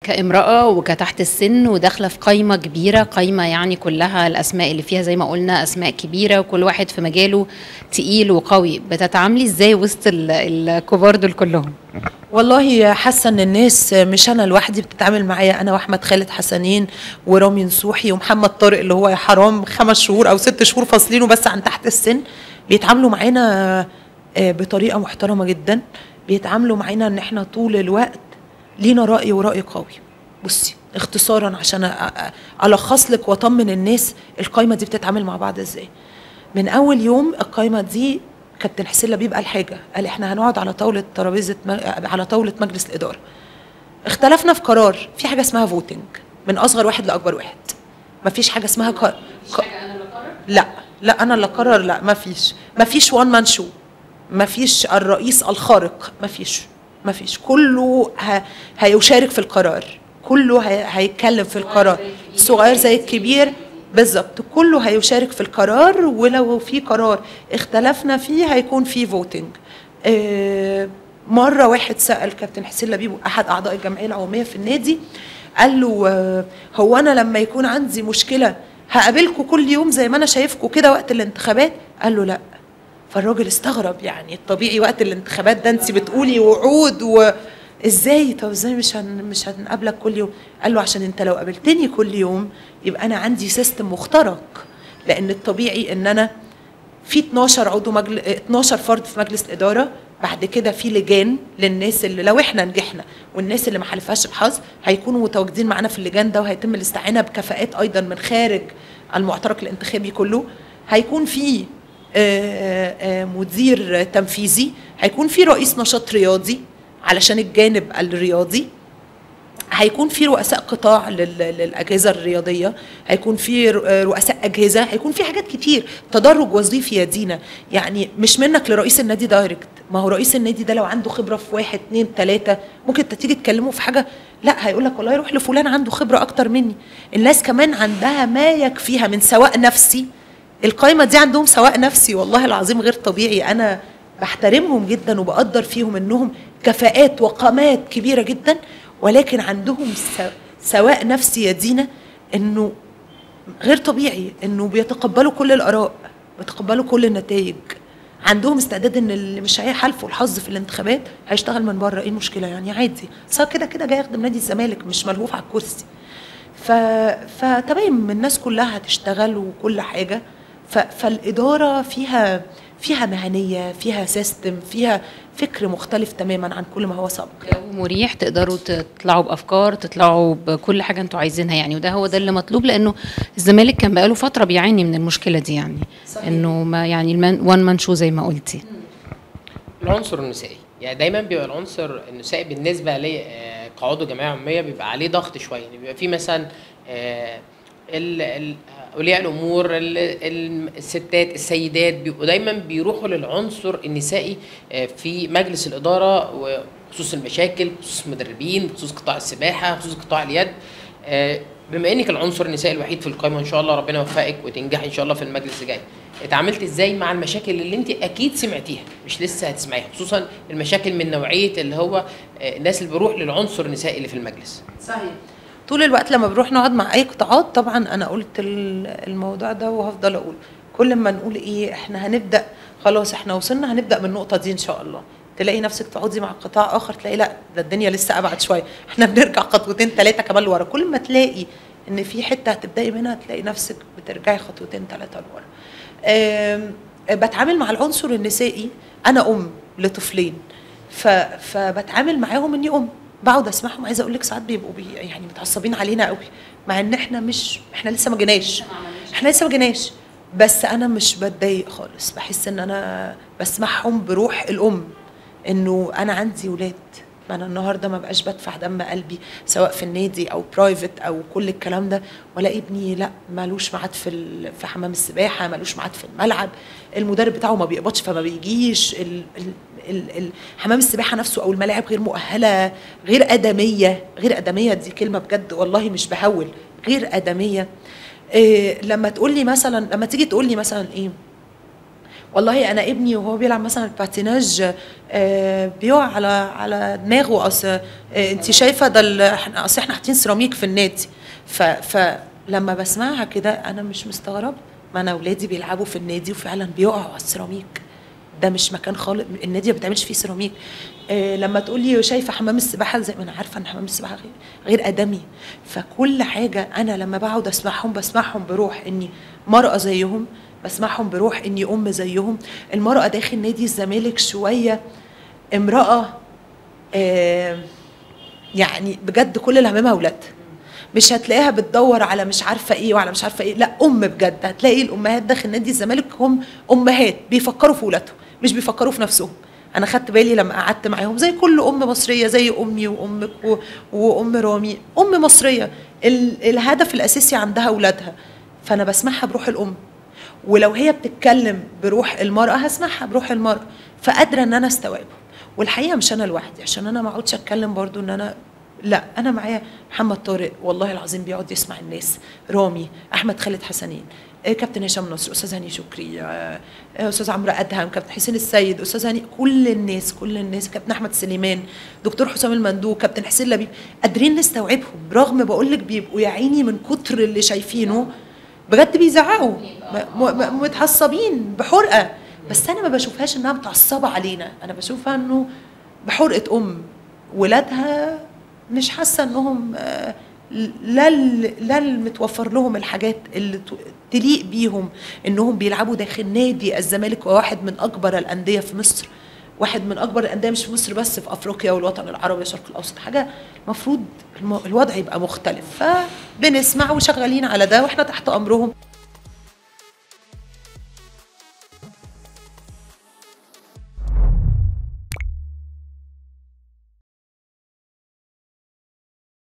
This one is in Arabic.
كامرأة وكتحت السن وداخلة في قايمة كبيرة، قايمة يعني كلها الأسماء اللي فيها زي ما قلنا أسماء كبيرة وكل واحد في مجاله تقيل وقوي، بتتعاملي ازاي وسط الكبار دول كلهم؟ والله حاسه ان الناس مش انا لوحدي بتتعامل معايا، انا واحمد خالد حسنين ورامي نصوحي ومحمد طارق اللي هو يا حرام 5 شهور او 6 شهور فاصلينه بس عن تحت السن، بيتعاملوا معانا بطريقه محترمه جدا، بيتعاملوا معانا ان احنا طول الوقت لينا رأي ورأي قوي. بصي اختصارا عشان ألخص لك وأطمن الناس القايمة دي بتتعامل مع بعض ازاي. من أول يوم القايمة دي كابتن حسين لبيب قال حاجة، قال احنا هنقعد على طاولة على طاولة مجلس الإدارة. اختلفنا في قرار، في حاجة اسمها فوتنج من أصغر واحد لأكبر واحد. مفيش حاجة اسمها لا أنا اللي أقرر، لا مفيش وان مان شو، مفيش الرئيس الخارق، مفيش كله هيشارك في القرار، كله هيتكلم في القرار، الصغير زي الكبير بالظبط، كله هيشارك في القرار، ولو في قرار اختلفنا فيه هيكون في فوتنج. مرة واحد سأل كابتن حسين لبيب أحد أعضاء الجمعية العمومية في النادي، قال له هو أنا لما يكون عندي مشكلة هقابلكم كل يوم زي ما أنا شايفكم كده وقت الانتخابات؟ قال له لأ. فالراجل استغرب، يعني الطبيعي وقت الانتخابات ده انت بتقولي وعود ازاي؟ طب ازاي مش هنقابلك كل يوم؟ قال له عشان انت لو قابلتني كل يوم يبقى انا عندي سيستم مخترق، لان الطبيعي ان انا في 12 فرد في مجلس الاداره، بعد كده في لجان للناس اللي لو احنا نجحنا والناس اللي ما حلفهاش بحظ هيكونوا متواجدين معانا في اللجان ده، وهيتم الاستعانه بكفاءات ايضا من خارج المعترك الانتخابي كله. هيكون في مدير تنفيذي، هيكون في رئيس نشاط رياضي علشان الجانب الرياضي، هيكون في رؤساء قطاع للأجهزة الرياضية، هيكون في رؤساء أجهزة، هيكون في حاجات كتير، تدرج وظيفي يا دينا. يعني مش منك لرئيس النادي دايركت، ما هو رئيس النادي ده لو عنده خبرة في 1 2 3 ممكن انت تيجي تكلمه في حاجة، لا هيقول لك والله روح لفلان عنده خبرة أكتر مني. الناس كمان عندها ما يكفيها من سواء نفسي، القايمة دي عندهم سواء نفسي والله العظيم غير طبيعي، أنا بحترمهم جدا وبقدر فيهم إنهم كفاءات وقامات كبيرة جدا، ولكن عندهم سواء نفسي يا دينا إنه غير طبيعي، إنه بيتقبلوا كل الآراء، بيتقبلوا كل النتائج، عندهم استعداد إن اللي مش هيحالفوا الحظ في الانتخابات هيشتغل من بره، إيه المشكلة يعني عادي، صار كده كده جاي يخدم نادي الزمالك مش ملهوف على الكرسي. فتمام الناس كلها هتشتغل وكل حاجة، فالإدارة فيها مهنية، فيها سيستم، فيها فكر مختلف تماما عن كل ما هو سابق. مريح، تقدروا تطلعوا بافكار، تطلعوا بكل حاجه انتوا عايزينها يعني، وده هو ده اللي مطلوب، لانه الزمالك كان بقاله فتره بيعاني من المشكله دي يعني. صحيح. انه ما يعني وان مان شو زي ما قلتي. العنصر النسائي يعني دايما بيبقى العنصر النسائي بالنسبه لي كعضو جمعيه عموميه بيبقى عليه ضغط شويه، يعني بيبقى في مثلا اولياء الامور، الستات، السيدات بيبقوا دايما بيروحوا للعنصر النسائي في مجلس الاداره، وخصوص المشاكل، خصوص المدربين، خصوص قطاع السباحه، خصوص قطاع اليد. بما انك العنصر النسائي الوحيد في القائمه، ان شاء الله ربنا يوفقك وتنجحي ان شاء الله في المجلس الجاي. اتعاملت ازاي مع المشاكل اللي انت اكيد سمعتيها مش لسه هتسمعيها، خصوصا المشاكل من نوعيه اللي هو الناس اللي بيروح للعنصر النسائي اللي في المجلس؟ صحيح. طول الوقت لما بنروح نقعد مع اي قطاعات، طبعا انا قلت الموضوع ده وهفضل اقول، كل ما نقول ايه احنا هنبدا خلاص احنا وصلنا هنبدا من النقطه دي ان شاء الله، تلاقي نفسك تقعدي مع قطاع اخر تلاقي لا ده الدنيا لسه ابعد شويه، احنا بنرجع 2 3 كمان لورا، كل ما تلاقي ان في حته هتبداي منها تلاقي نفسك بترجعي 2 3 لورا. بتعامل مع العنصر النسائي، انا لطفلين، فبتعامل معاهم اني بقعد اسمعهم، عايزه اقول لك ساعات بيبقوا يعني متعصبين علينا قوي، مع ان احنا لسه ما جيناش، بس انا مش بتضايق خالص، بحس ان انا بسمعهم بروح الام، انه انا عندي ولاد، ما انا النهارده ما بقاش بدفع دم قلبي سواء في النادي او برايفت او كل الكلام ده، ولا ابني لا مالوش ميعاد في حمام السباحه، مالوش ميعاد في الملعب، المدرب بتاعه ما بيقبضش فما بيجيش، حمام السباحه نفسه او الملاعب غير مؤهله، غير ادميه، دي كلمه بجد والله مش بهول، غير ادميه. لما تيجي تقول لي مثلا ايه والله انا ابني وهو بيلعب مثلا الباتيناج بيقع على دماغه. اصل انت شايفه ده اصل احنا حاطين سيراميك في النادي. فلما بسمعها كده انا مش مستغرب، ما انا اولادي بيلعبوا في النادي وفعلا بيقعوا على السيراميك. ده مش مكان خالص، النادي ما بتعملش فيه سيراميك. لما تقول لي شايفه حمام السباحه، زي ما انا عارفه ان حمام السباحه غير ادمي. فكل حاجه انا لما بقعد بسمعهم بروح اني مرأة زيهم، بسمعهم بروح اني ام زيهم. المرأة داخل نادي الزمالك شويه امرأة يعني بجد كل اللي هممها اولادها. مش هتلاقيها بتدور على مش عارفه ايه وعلى مش عارفه ايه، لا ام بجد. هتلاقي الامهات داخل نادي الزمالك هم امهات بيفكروا في ولادهم مش بيفكروا في نفسهم. انا خدت بالي لما قعدت معاهم زي كل ام مصريه، زي امي وامك وام رامي، ام مصريه الهدف الاساسي عندها اولادها. فانا بسمعها بروح الام، ولو هي بتتكلم بروح المراه هسمعها بروح المراه، فقادره ان انا استوعبهم. والحقيقه مش انا لوحدي، عشان انا ما اقعدش اتكلم برضو ان انا لا، انا معايا محمد طارق والله العظيم بيقعد يسمع الناس، رامي، احمد خالد حسنين، كابتن هشام نصر، استاذ هاني شكري، استاذ عمرو ادهم، كابتن حسين السيد، استاذ هاني، كل الناس، كابتن احمد سليمان، دكتور حسام المندوب، كابتن حسين لبيب، قادرين نستوعبهم. رغم بقول لك بيبقوا يا عيني من كتر اللي شايفينه بجد بيزعقوا متعصبين بحرقه، بس انا ما بشوفهاش انها متعصبه علينا، انا بشوفها انه بحرقه ولادها مش حاسه انهم لا المتوفر لهم الحاجات اللي تليق بيهم انهم بيلعبوا داخل نادي الزمالك، وواحد من اكبر الانديه في مصر، واحد من اكبر الانديه مش في مصر بس، في افريقيا والوطن العربي والشرق الاوسط. حاجه المفروض الوضع يبقى مختلف، فبنسمع وشغالين على ده واحنا تحت امرهم.